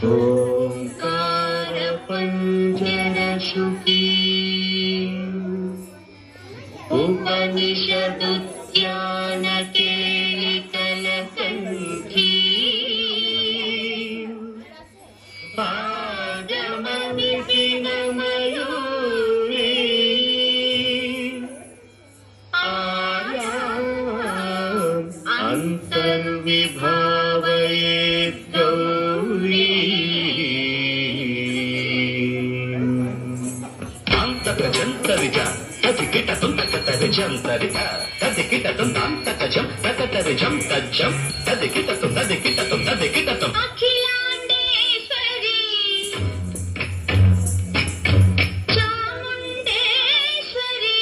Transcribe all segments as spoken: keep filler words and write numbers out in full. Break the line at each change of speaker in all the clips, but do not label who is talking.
ओंकार पंजर शुकी उपनिषद उद्यान केलिकल कंठी आगम नितिन मयूरी आयाम अंतर्विभावयेत् गौरी अंतर्जंतरिजा तदिकिटतुं तकतरिजंतरिता तदिकिटतुं तांतकजं तकतरिजं तज्जं तदिकिटतुं तदिकिटतुं तदिकिटतुं
अखिलांडेश्वरी चामुंडेश्वरी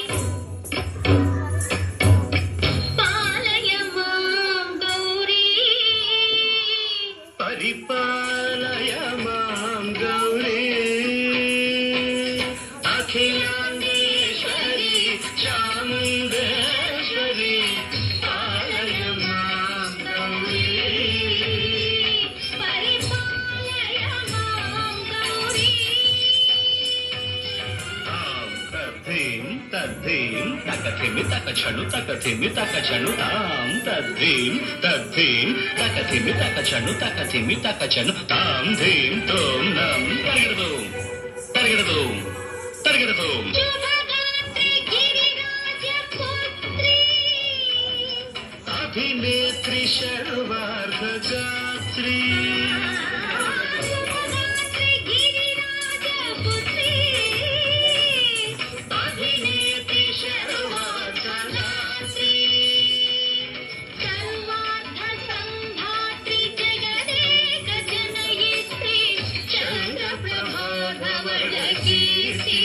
पालय मां गौरी
परिपालय मां गौरी अखिलांडेश्वरी चामुंडेश्वरी पालय मां गौरी
परिपालय मां गौरी
तां तद्धीं तद्धीं तकथिमि तकछनु तकथिमि तकछनु तां तद्धीं तद्धीं तकथिमि तकछनु तकथिमि तकछनु तां धीं तों नं तरिगिडदूं तरिगिडदूं तरिगिडदूं
शुभगात्री गिरिराजपुत्री
अभिनेत्री सर्वार्धगात्री
शुभगात्री गिरिराजपुत्री
अभिनेत्री सर्वार्धगात्री
सर्वार्थ संधात्री जगदेक जनयित्री चंद्रप्रभा धवलकीर्ति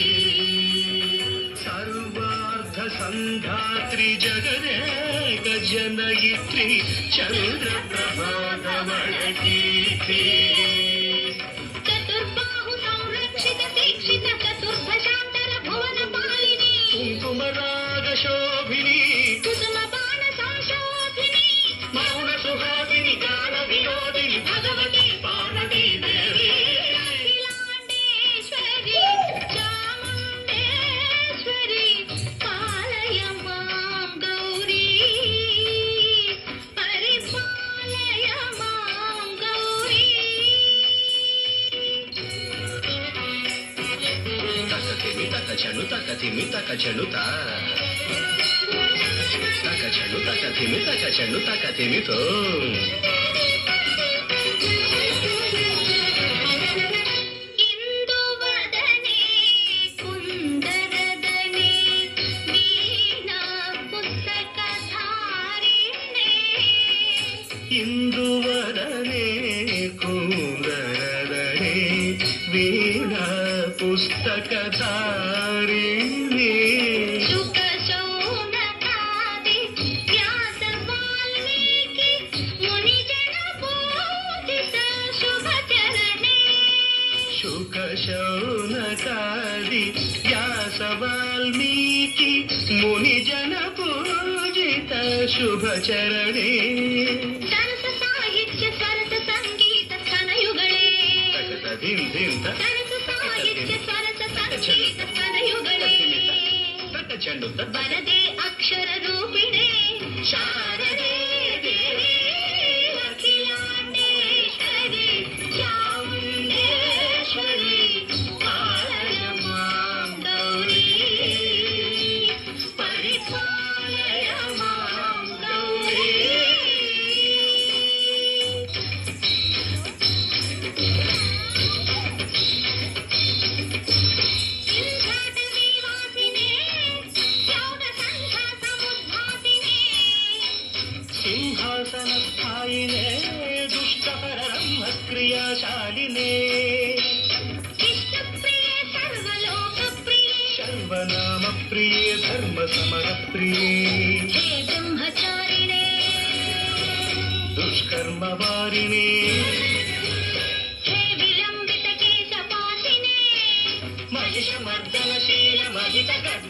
सर्वार्थ संधात्री जगदेक जनयित्री चंद्रप्रभा धवलकीर्ति
चतुर्बाहु संरक्षित दीक्षित चतुर्भशांतर भुवन पालिनी
कुंकुमराग शोभिनी
कुसुम बाण संशोभिनी
मौन सुहासिनी गान विनोदिनी भगवती पार्वती देवी
अखिलांडेश्वरी चामुंडेश्वरी पालय मां गौरी परिपालय मां गौरी
तकथिमि तकछनु तकथिमि तकछनु ता तकछनु तकथिमि तकछनु तकथिमि तो
इंदुवदने कुंदरदने वीणा पुस्तकधारिणे
इंदुवदने कुंदरदने वीणा पुस्तकधारिणी
शुक शौनकादि व्यास वाल्मीकि मुनिजन बोधित शुभचरणे
शुक शौनकादि व्यास वाल्मीकि मुनिजन पूजित शुभचरणे
सरस साहित्य सरस संगीत स्तनयुगळे
तकतधिं धिं त
सरस साहित्य सरस संगीत स्तनयुगळे
तकछनु त
वरदे अक्षर रूपिणे शारदे देवी अखिलांडेश्वरी चामुंडेश्वरी पालय मां गौरी परिपालय मां गौरी सिंहाटवीवासिने यौनसंघासमुद्घाटिने
सिंहासनस्थायिने दुष्टपरब्रह्मक्रियाशालिने
विष्णुप्रिये सर्वलोकप्रिये
सर्वनामप्रिये धर्मसमरप्रिये
हे ब्रह्मचारिणे
दुष्कर्मवारिणे
हे विलम्बित केशपाशिने
महिषमर्दनशीलमहितगर्भ